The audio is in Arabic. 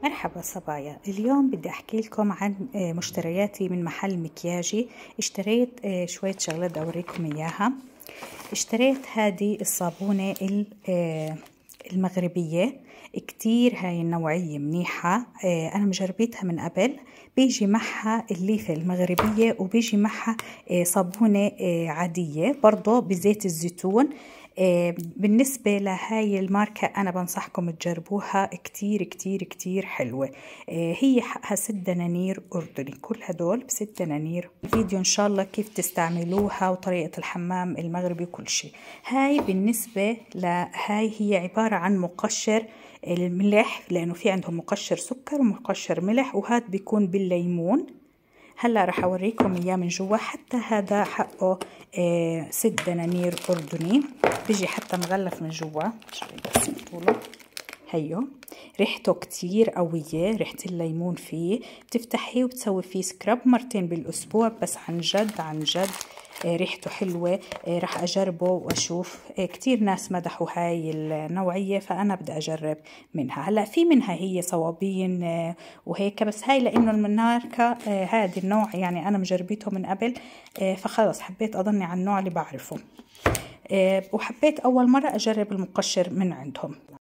مرحبا صبايا. اليوم بدي أحكي لكم عن مشترياتي من محل مكياجي. اشتريت شوية شغلات أوريكم إياها. اشتريت هذه الصابونة المغربية، كتير هاي النوعية منيحة. أنا مجربتها من قبل. بيجي معها الليفة المغربية وبيجي معها صابونة عادية برضو بزيت الزيتون. بالنسبة لهاي الماركة أنا بنصحكم تجربوها، كتير كتير كتير حلوة. هي حقها 6 دنانير أردني، كل هدول ب6 دنانير. فيديو إن شاء الله كيف تستعملوها وطريقة الحمام المغربي وكل شيء. هاي بالنسبة لهاي هي عبارة عن مقشر الملح، لأنه في عندهم مقشر سكر ومقشر ملح، وهذا بيكون بالليمون. هلا رح اوريكم اياه من جوا. حتى هذا حقه 6 دنانير اردني، بيجي حتى مغلف من جوا. شوي بس طوله. هيو ريحته كتير قوية، ريحة الليمون فيه. بتفتحيه وبتسوي فيه سكراب مرتين بالاسبوع، بس عن جد عن جد ريحته حلوة. رح أجربه وأشوف. كتير ناس مدحوا هاي النوعية، فأنا بدي أجرب منها. هلأ في منها هي صوابين وهيك، بس هاي لأنه الماركة هذا النوع يعني أنا مجربيته من قبل، فخلص حبيت أضلني على النوع اللي بعرفه. وحبيت أول مرة أجرب المقشر من عندهم.